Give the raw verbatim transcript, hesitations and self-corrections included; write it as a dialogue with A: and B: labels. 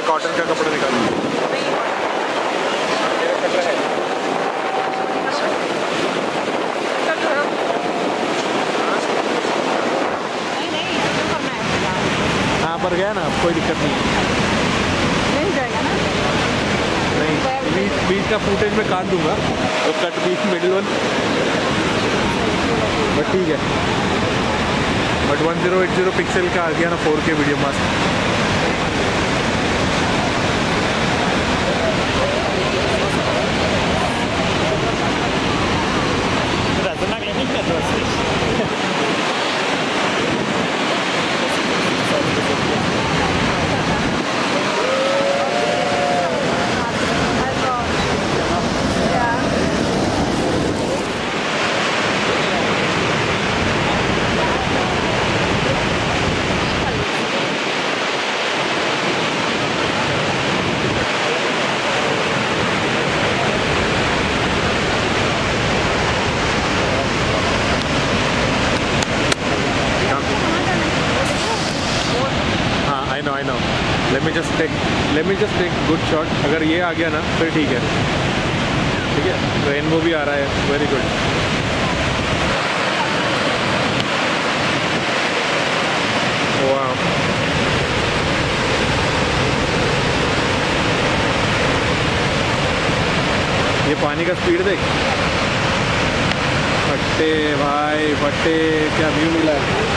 A: पहले कॉटन का कपड़ा निकालो। हाँ पर गया ना, कोई दिक्कत नहीं
B: नहीं जाएगा ना।
A: नहीं, बीच बीच का फुटेज में काट दूंगा तो कट बीच मिडिल वन, बट ठीक है। But one zero eight zero pixel का आ गया ना फोर के वीडियो मस्त। Let me just take let me just take good shot. अगर ये आ गया ना फिर ठीक है, ठीक है। रेनबो भी आ रहा है, वेरी गुड। वाह, ये पानी का स्पीड देख, फट्टे भाई फट्टे, क्या व्यू मिला है।